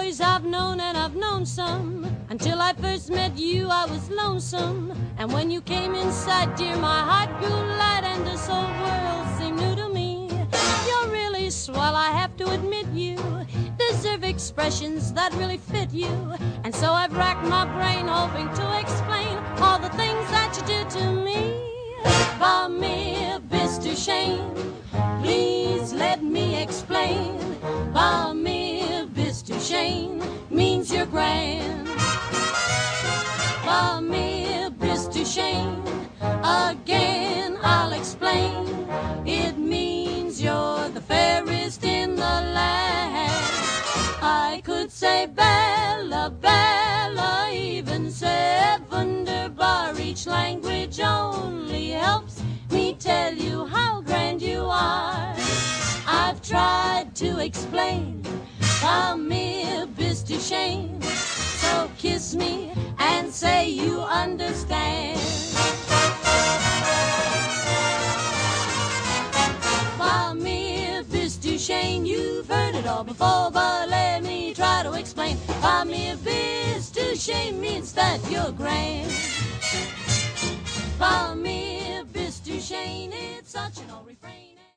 years I've known and I've known some. Until I first met you, I was lonesome. And when you came inside, dear, my heart grew light and this whole world seemed new to me. You're really swell, I have to admit you deserve expressions that really fit you. And so I've racked my brain hoping to explain all the things that you do to me. For me, Bist, Schön, please let me explain. For me, Bist, Schön means you're grand. For me, Bist, Schön, again I'll explain. It means you're the fairest in the land. I could say Bella, Bella, even say wunderbar. Each language only helps me tell you how grand you are. I've tried to explain how mir bist du schön. So kiss me and say you understand. By mir bist du schön, you've heard it all before, but let me try to explain. By mir bist du schön means that you're grand. By mir bist du schön, it's such an old refrain.